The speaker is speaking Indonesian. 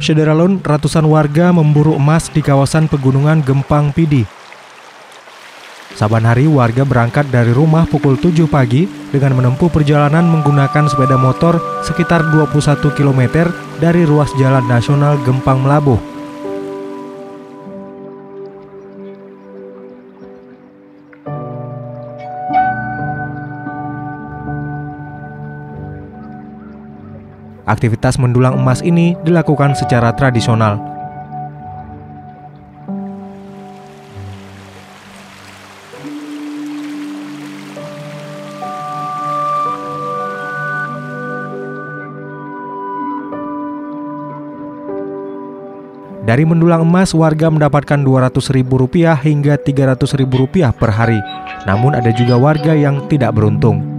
Sederalun, ratusan warga memburu emas di kawasan pegunungan Gempang Pidi. Saban hari warga berangkat dari rumah pukul 7 pagi dengan menempuh perjalanan menggunakan sepeda motor sekitar 21 km dari ruas Jalan Nasional Gempang Melabuh. Aktivitas mendulang emas ini dilakukan secara tradisional. Dari mendulang emas, warga mendapatkan Rp200.000 hingga Rp300.000 per hari. Namun ada juga warga yang tidak beruntung.